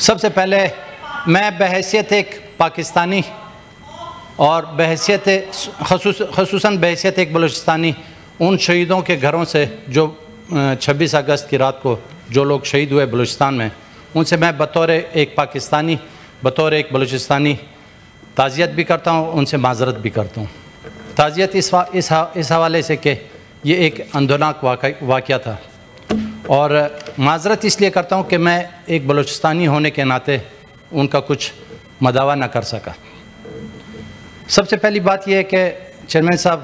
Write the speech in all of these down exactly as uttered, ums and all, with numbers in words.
سب سے پہلے میں بحیثیت ایک پاکستانی اور بحیثیت خصوص خصوصاً بحیثیت ایک بلوچستانی ان شہیدوں کے گھروں سے جو چھبیس اگست کی رات کو جو لوگ شہید ہوئے بلوچستان میں، ان سے میں بطور ایک پاکستانی بطور ایک بلوچستانی تعزیت بھی کرتا ہوں، ان سے معذرت بھی کرتا ہوں۔ تعزیت اس اس اس حوالے سے کہ یہ ایک اندوناک واقع واقعہ تھا، اور معذرت اس لیے کرتا ہوں کہ میں ایک بلوچستانی ہونے کے ناطے ان کا کچھ مداوع نہ کر سکا۔ سب سے پہلی بات یہ ہے کہ چیئرمین صاحب،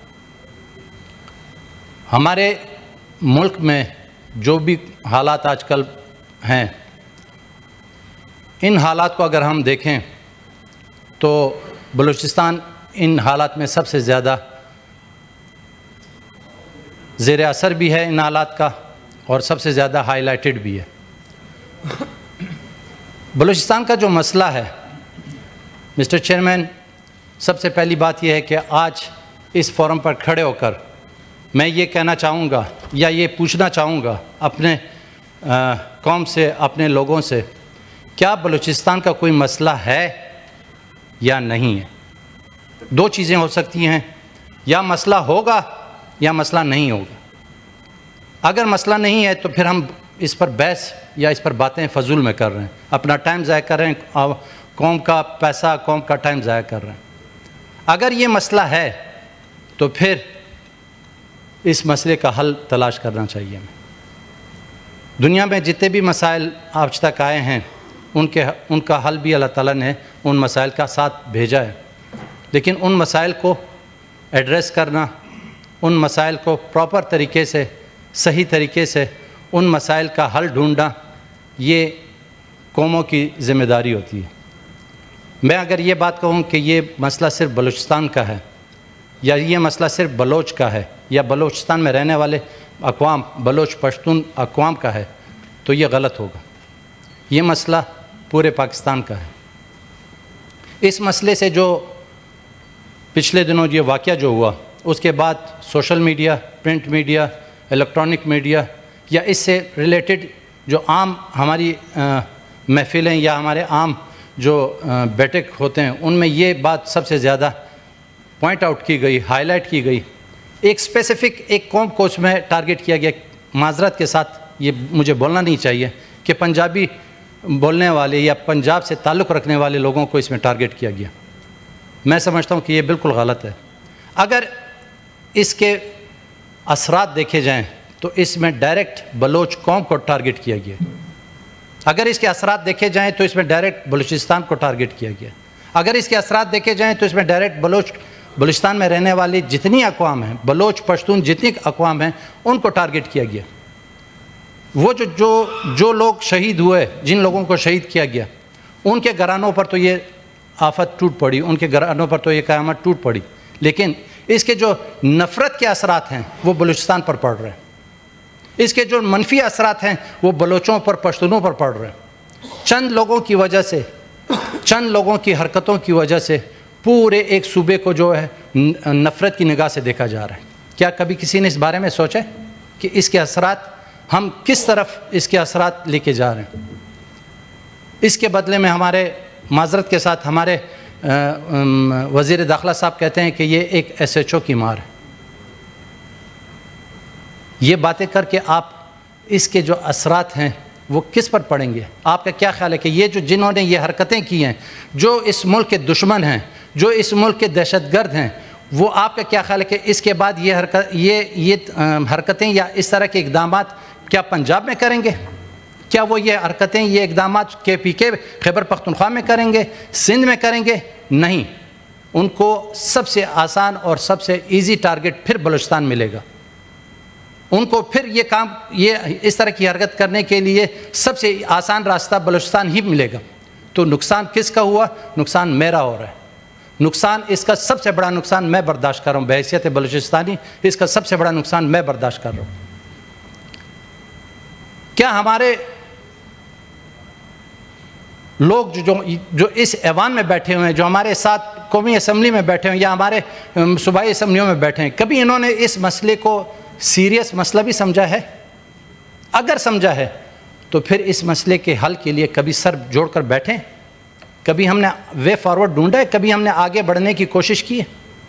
ہمارے ملک میں جو بھی حالات آج کل ہیں، ان حالات کو اگر ہم دیکھیں تو بلوچستان ان حالات میں سب سے زیادہ زیر اثر بھی ہے ان حالات کا، اور سب سے زیادہ ہائی لائٹڈ بھی ہے۔ بلوچستان کا جو مسئلہ ہے مسٹر چیئرمین، سب سے پہلی بات یہ ہے کہ آج اس فورم پر کھڑے ہو کر میں یہ کہنا چاہوں گا یا یہ پوچھنا چاہوں گا اپنے قوم سے، اپنے لوگوں سے، کیا بلوچستان کا کوئی مسئلہ ہے یا نہیں ہے؟ دو چیزیں ہو سکتی ہیں، یا مسئلہ ہوگا یا مسئلہ نہیں ہوگا۔ اگر مسئلہ نہیں ہے تو پھر ہم اس پر بحث یا اس پر باتیں فضول میں کر رہے ہیں، اپنا ٹائم ضائع کر رہے ہیں، قوم کا پیسہ، قوم کا ٹائم ضائع کر رہے ہیں۔ اگر یہ مسئلہ ہے تو پھر اس مسئلے کا حل تلاش کرنا چاہیے ہمیں۔ دنیا میں جتنے بھی مسائل آج تک آئے ہیں، ان کے ان کا حل بھی اللہ تعالیٰ نے ان مسائل کا ساتھ بھیجا ہے، لیکن ان مسائل کو ایڈریس کرنا، ان مسائل کو پراپر طریقے سے، صحیح طریقے سے ان مسائل کا حل ڈھونڈنا، یہ قوموں کی ذمہ داری ہوتی ہے۔ میں اگر یہ بات کہوں کہ یہ مسئلہ صرف بلوچستان کا ہے، یا یہ مسئلہ صرف بلوچ کا ہے، یا بلوچستان میں رہنے والے اقوام بلوچ پشتون اقوام کا ہے، تو یہ غلط ہوگا۔ یہ مسئلہ پورے پاکستان کا ہے۔ اس مسئلے سے جو پچھلے دنوں یہ واقعہ جو ہوا، اس کے بعد social media, print media, electronic media, یا اس سے ریلیٹڈ جو عام ہماری محفلیں یا ہمارے عام جو بیٹھک ہوتے ہیں، ان میں یہ بات سب سے زیادہ پوائنٹ آؤٹ کی گئی، ہائی لائٹ کی گئی۔ ایک اسپیسیفک ایک قوم کو اس میں ٹارگٹ کیا گیا۔ معذرت کے ساتھ یہ مجھے بولنا نہیں چاہیے کہ پنجابی بولنے والے یا پنجاب سے تعلق رکھنے والے لوگوں کو اس میں ٹارگٹ کیا گیا۔ میں سمجھتا ہوں کہ یہ بالکل غلط ہے۔ اگر اس کے اثرات دیکھے جائیں تو اس میں ڈائریکٹ بلوچ قوم کو ٹارگٹ کیا گیا۔ اگر اس کے اثرات دیکھے جائیں تو اس میں ڈائریکٹ بلوچستان کو ٹارگٹ کیا گیا۔ اگر اس کے اثرات دیکھے جائیں تو اس میں ڈائریکٹ بلوچ بلوچستان میں رہنے والی جتنی اقوام ہیں، بلوچ پشتون جتنی اقوام ہیں، ان کو ٹارگٹ کیا گیا۔ وہ جو جو جو لوگ شہید ہوئے، جن لوگوں کو شہید کیا گیا، ان کے گھرانوں پر تو یہ آفت ٹوٹ پڑی، ان کے گھرانوں پر تو یہ قیامت ٹوٹ پڑی، لیکن اس کے جو نفرت کے اثرات ہیں وہ بلوچستان پر پڑ رہے ہیں۔ اس کے جو منفی اثرات ہیں وہ بلوچوں پر، پشتونوں پر پڑ رہے ہیں۔ چند لوگوں کی وجہ سے، چند لوگوں کی حرکتوں کی وجہ سے پورے ایک صوبے کو جو ہے نفرت کی نگاہ سے دیکھا جا رہا ہے۔ کیا کبھی کسی نے اس بارے میں سوچا کہ اس کے اثرات ہم کس طرف اس کے اثرات لے کے جا رہے ہیں؟ اس کے بدلے میں ہمارے معذرت کے ساتھ ہمارے وزیر داخلہ صاحب کہتے ہیں کہ یہ ایک ایس ایچ او کی مار ہے۔ یہ باتیں کر کے آپ اس کے جو اثرات ہیں وہ کس پر پڑیں گے؟ آپ کا کیا خیال ہے کہ یہ جو جنہوں نے یہ حرکتیں کی ہیں، جو اس ملک کے دشمن ہیں، جو اس ملک کے دہشت گرد ہیں، وہ آپ کا کیا خیال ہے کہ اس کے بعد یہ حرکت یہ یہ حرکتیں یا اس طرح کے اقدامات کیا پنجاب میں کریں گے؟ کیا وہ یہ حرکتیں، یہ اقدامات کے پی کے خیبر پختونخوا میں کریں گے، سندھ میں کریں گے؟ نہیں، ان کو سب سے آسان اور سب سے ایزی ٹارگٹ پھر بلوچستان ملے گا۔ ان کو پھر یہ کام، یہ اس طرح کی حرکت کرنے کے لیے سب سے آسان راستہ بلوچستان ہی ملے گا۔ تو نقصان کس کا ہوا؟ نقصان میرا ہو رہا ہے۔ نقصان اس کا سب سے بڑا نقصان میں برداشت کر رہا ہوں، بحیثیت بلوچستانی اس کا سب سے بڑا نقصان میں برداشت کر رہا ہوں۔ کیا ہمارے لوگ جو جو اس ایوان میں بیٹھے ہوئے ہیں، جو ہمارے ساتھ قومی اسمبلی میں بیٹھے ہوئے ہیں یا ہمارے صوبائی اسمبلیوں میں بیٹھے ہیں، کبھی انہوں نے اس مسئلے کو سیریس مسئلہ بھی سمجھا ہے؟ اگر سمجھا ہے تو پھر اس مسئلے کے حل کے لیے کبھی سر جوڑ کر بیٹھیں؟ کبھی ہم نے وے فارورڈ ڈھونڈا ہے؟ کبھی ہم نے آگے بڑھنے کی کوشش کی ہے؟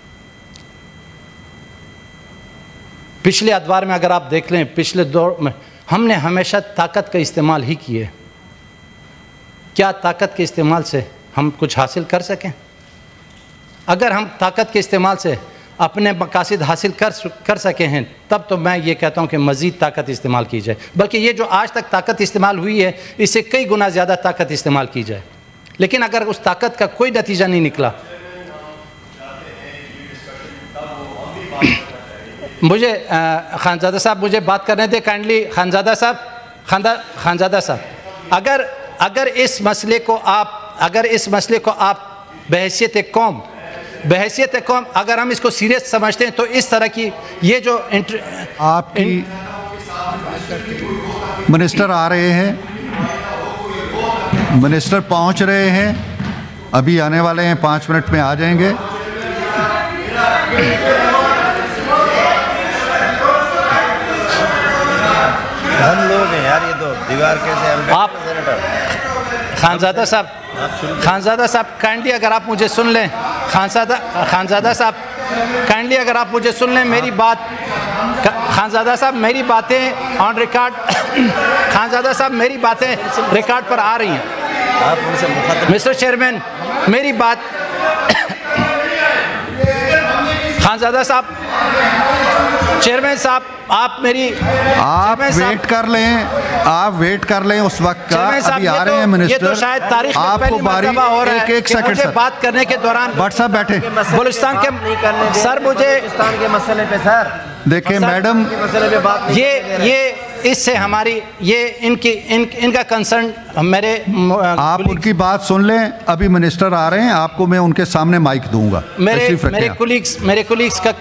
پچھلے ادوار میں اگر آپ دیکھ لیں، پچھلے دور میں ہم نے ہمیشہ طاقت کا استعمال ہی کیے. کیا طاقت کے استعمال سے ہم کچھ حاصل کر سکیں؟ اگر ہم طاقت کے استعمال سے اپنے مقاصد حاصل کر کر سکے ہیں تب تو میں یہ کہتا ہوں کہ مزید طاقت استعمال کی جائے، بلکہ یہ جو آج تک طاقت استعمال ہوئی ہے اس سے کئی گنا زیادہ طاقت استعمال کی جائے. لیکن اگر اس طاقت کا کوئی نتیجہ نہیں نکلا، مجھے خانزادہ صاحب مجھے بات کرنے دے کائنڈلی. خانزادہ صاحب خانزادہ صاحب اگر اگر اس مسئلے کو آپ اگر اس مسئلے کو آپ بحیثیت قوم بحیثیت قوم اگر ہم اس کو سیریس سمجھتے ہیں تو اس طرح کی یہ جو آپ کی منسٹر آ رہے ہیں، منسٹر پہنچ رہے ہیں، ابھی آنے والے ہیں، پانچ منٹ میں آ جائیں گے. ہم لوگ ہیں یار، یہ تو دیوار کیسے آپ خانزادہ صاحب خانزادہ صاحب کائنڈلی اگر آپ مجھے سن لیں خانزادہ خانزادہ صاحب کائنڈلی اگر آپ مجھے سن لیں میری بات خانزادہ صاحب میری باتیں آن ریکارڈ خانزادہ صاحب میری باتیں ریکارڈ پر آ رہی ہیں. مسٹر چیئرمین میری بات خانزادہ صاحب چیئرمین صاحب آپ میری آپ ویٹ کر لیں آپ ویٹ کر لیں اس وقت کا. ابھی آ رہے ہیں منسٹر، آپ کو باری ایک ایک سیکنڈ سر بات کرنے کے دوران بٹ صاحب بیٹھے بلوچستان کے سر مجھے بلوچستان کے مسئلے پہ سر دیکھیں میڈم مسئلے پہ بات یہ یہ اس سے ہماری یہ ان کی ان ان کا کنسرن میرے آپ ان کی بات سن لیں. ابھی منسٹر آ رہے ہیں، آپ کو میں ان کے سامنے مائک دوں گا. میرے میرے کولیگز میرے کولیگز کا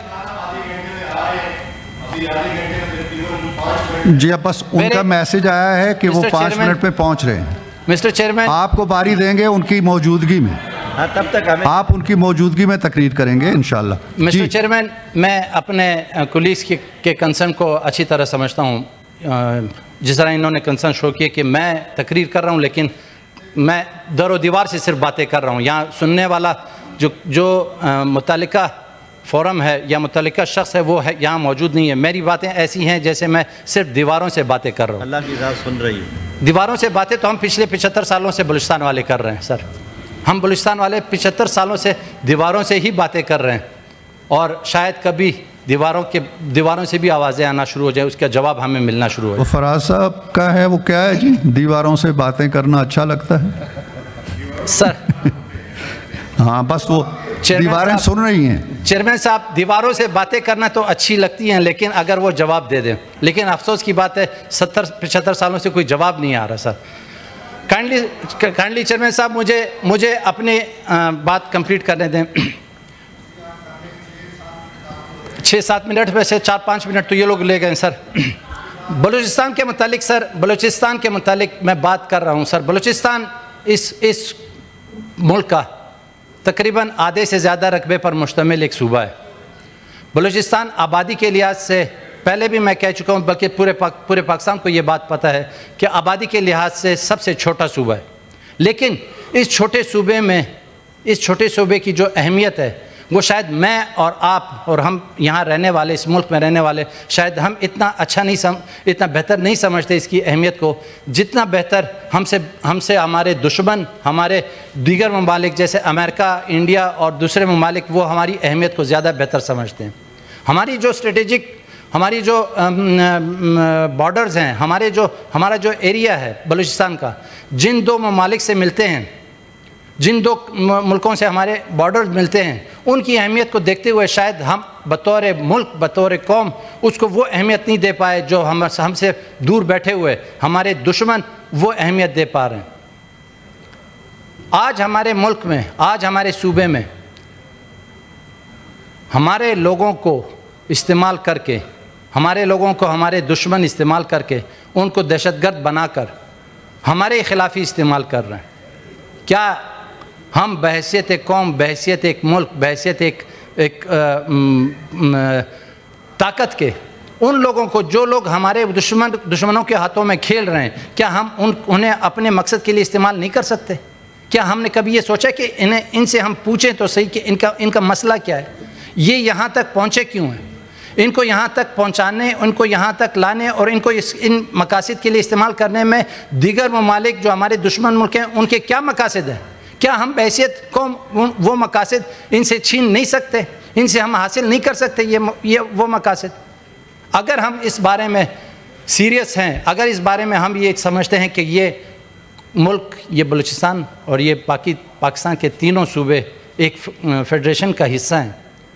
جی اب بس ان کا میسج آیا ہے کہ وہ پانچ منٹ میں پہنچ رہے ہیں. مسٹر چیئرمین آپ کو باری دیں گے ان کی موجودگی میں، تب تک ہمیں آپ ان کی موجودگی میں تقریر کریں گے انشاءاللہ. مسٹر چیئرمین میں اپنے کولیگز کے کنسرن کو اچھی طرح سمجھتا ہوں. جس طرح انہوں نے کنسرن شو کیا کہ میں تقریر کر رہا ہوں لیکن میں در و دیوار سے صرف باتیں کر رہا ہوں. یہاں سننے والا جو جو متعلقہ فورم ہے یا متعلقہ شخص ہے وہ ہے یہاں موجود نہیں ہے. میری باتیں ایسی ہیں جیسے میں صرف دیواروں سے باتیں کر رہا ہوں. اللہ کی ذات سن رہی ہے. دیواروں سے باتیں تو ہم پچھلے پچہتر سالوں سے بلوچستان والے کر رہے ہیں سر. ہم بلوچستان والے پچہتر سالوں سے دیواروں سے ہی باتیں کر رہے ہیں اور شاید کبھی دیواروں کے دیواروں سے بھی آوازیں آنا شروع ہو جائے، اس کا جواب ہمیں ملنا شروع ہو وہ جائے. فراز صاحب کا ہے وہ کیا ہے جی، دیواروں سے باتیں کرنا اچھا لگتا ہے سر. ہاں بس وہ دیواریں سن رہی ہیں. چیئرمین صاحب دیواروں سے باتیں کرنا تو اچھی لگتی ہیں لیکن اگر وہ جواب دے دیں، لیکن افسوس کی بات ہے ستر پچہتر سالوں سے کوئی جواب نہیں آ رہا سر. کائنڈلی کائنڈلی چیئرمین صاحب مجھے مجھے اپنی بات کمپلیٹ کرنے دیں. چھ سات منٹ میں سے چار پانچ منٹ تو یہ لوگ لے گئے سر. بلوچستان کے متعلق سر بلوچستان کے متعلق میں بات کر رہا ہوں سر. بلوچستان اس اس ملک کا تقریباً آدھے سے زیادہ رقبے پر مشتمل ایک صوبہ ہے. بلوچستان آبادی کے لحاظ سے پہلے بھی میں کہہ چکا ہوں بلکہ پورے پاک پورے پاکستان کو یہ بات پتہ ہے کہ آبادی کے لحاظ سے سب سے چھوٹا صوبہ ہے. لیکن اس چھوٹے صوبے میں اس چھوٹے صوبے کی جو اہمیت ہے وہ شاید میں اور آپ اور ہم یہاں رہنے والے اس ملک میں رہنے والے شاید ہم اتنا اچھا نہیں سم اتنا بہتر نہیں سمجھتے اس کی اہمیت کو جتنا بہتر ہم سے ہم سے ہمارے دشمن ہمارے دیگر ممالک جیسے امریکہ انڈیا اور دوسرے ممالک وہ ہماری اہمیت کو زیادہ بہتر سمجھتے ہیں. ہماری جو اسٹریٹجک ہماری جو بارڈرز ہیں ہمارے جو ہمارا جو ایریا ہے بلوچستان کا جن دو ممالک سے ملتے ہیں جن دو ملکوں سے ہمارے بارڈرز ملتے ہیں ان کی اہمیت کو دیکھتے ہوئے شاید ہم بطور ملک بطور قوم اس کو وہ اہمیت نہیں دے پائے جو ہم ہم سے دور بیٹھے ہوئے ہمارے دشمن وہ اہمیت دے پا رہے ہیں. آج ہمارے ملک میں آج ہمارے صوبے میں ہمارے لوگوں کو استعمال کر کے ہمارے لوگوں کو ہمارے دشمن استعمال کر کے ان کو دہشت گرد بنا کر ہمارے خلافی استعمال کر رہے ہیں. کیا ہم بحیثیت ایک قوم بحیثیت ایک ملک بحیثیت ایک ایک طاقت کے ان لوگوں کو جو لوگ ہمارے دشمن دشمنوں کے ہاتھوں میں کھیل رہے ہیں، کیا ہم ان انہیں اپنے مقصد کے لیے استعمال نہیں کر سکتے؟ کیا ہم نے کبھی یہ سوچا کہ انہیں ان سے ہم پوچھیں تو صحیح کہ ان کا ان کا مسئلہ کیا ہے، یہ یہاں تک پہنچے کیوں ہیں؟ ان کو یہاں تک پہنچانے، ان کو یہاں تک لانے اور ان کو اس ان مقاصد کے لیے استعمال کرنے میں دیگر ممالک جو ہمارے دشمن ملک ہیں ان کے کیا مقاصد ہیں؟ کیا ہم بحیثیت قوم وہ مقاصد ان سے چھین نہیں سکتے؟ ان سے ہم حاصل نہیں کر سکتے یہ یہ وہ مقاصد؟ اگر ہم اس بارے میں سیریس ہیں، اگر اس بارے میں ہم یہ سمجھتے ہیں کہ یہ ملک، یہ بلوچستان اور یہ باقی پاکستان کے تینوں صوبے ایک فیڈریشن کا حصہ ہیں،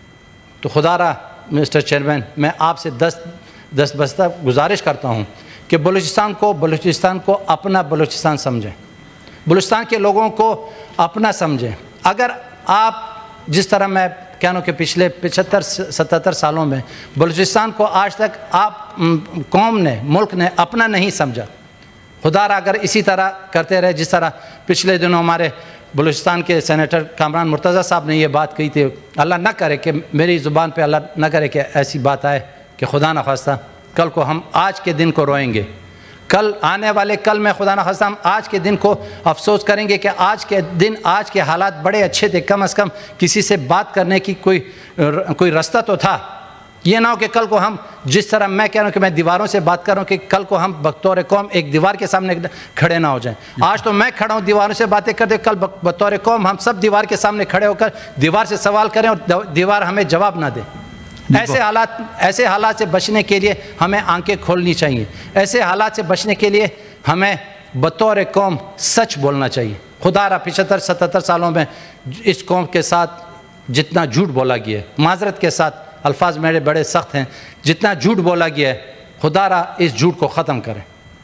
تو خدا را مسٹر چیئرمین میں آپ سے دست دست بستہ گزارش کرتا ہوں کہ بلوچستان کو بلوچستان کو اپنا بلوچستان سمجھیں، بلوچستان کے لوگوں کو اپنا سمجھیں۔ اگر آپ جس طرح میں کہوں کہ پچھلے پچہتر ستتر سالوں میں بلوچستان کو آج تک آپ قوم نے، ملک نے اپنا نہیں سمجھا، خدا را اگر اسی طرح کرتے رہے جس طرح پچھلے دنوں ہمارے بلوچستان کے سینیٹر کامران مرتضیٰ صاحب نے یہ بات کہی تھی، اللہ نہ کرے کہ میری زبان پہ اللہ نہ کرے کہ ایسی بات آئے کہ خدا نخواستہ کل کو ہم آج کے دن کو روئیں گے، کل آنے والے کل میں خدا نخواستہ ہم آج کے دن کو افسوس کریں گے کہ آج کے دن آج کے حالات بڑے اچھے تھے، کم از کم کسی سے بات کرنے کی کوئی کوئی رستہ تو تھا۔ یہ نہ ہو کہ کل کو ہم جس طرح میں کہہ رہا ہوں کہ میں دیواروں سے بات کر رہا ہوں کہ کل کو ہم بطور قوم ایک دیوار کے سامنے کھڑے نہ ہو جائیں۔ آج تو میں کھڑا ہوں دیواروں سے باتیں کرتے، کل بطور قوم ہم سب دیوار کے سامنے کھڑے ہو کر دیوار سے سوال کریں اور دیوار ہمیں جواب نہ دے۔ ایسے حالات ایسے حالات سے بچنے کے لیے ہمیں آنکھیں کھولنی چاہیے، ایسے حالات سے بچنے کے لیے ہمیں بطور قوم سچ بولنا چاہیے۔ خدا را پچہتر ستتر سالوں میں اس قوم کے ساتھ جتنا جھوٹ بولا گیا ہے، معذرت کے ساتھ الفاظ میرے بڑے سخت ہیں، جتنا جھوٹ بولا گیا ہے، خدا را اس جھوٹ کو ختم کریں،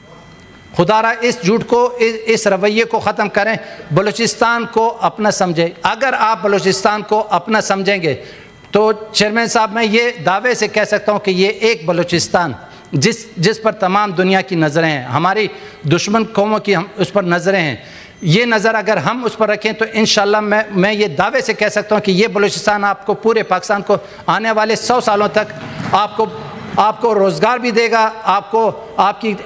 خدا را اس جھوٹ کو اس رویے کو ختم کریں، بلوچستان کو اپنا سمجھیں۔ اگر آپ بلوچستان کو اپنا سمجھیں گے تو چیئرمین صاحب میں یہ دعوے سے کہہ سکتا ہوں کہ یہ ایک بلوچستان جس جس پر تمام دنیا کی نظریں ہیں، ہماری دشمن قوموں کی ہم اس پر نظریں ہیں، یہ نظر اگر ہم اس پر رکھیں تو انشاءاللہ میں میں یہ دعوے سے کہہ سکتا ہوں کہ یہ بلوچستان آپ کو پورے پاکستان کو آنے والے سو سالوں تک آپ کو آپ کو روزگار بھی دے گا، آپ کو آپ کی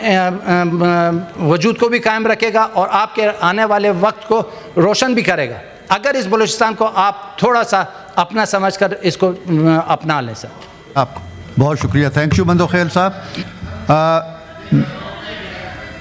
وجود کو بھی قائم رکھے گا اور آپ کے آنے والے وقت کو روشن بھی کرے گا، اگر اس بلوچستان کو آپ تھوڑا سا اپنا سمجھ کر اس کو اپنا لیں۔ سر آپ بہت شکریہ، تھینک یو بندو خیل صاحب۔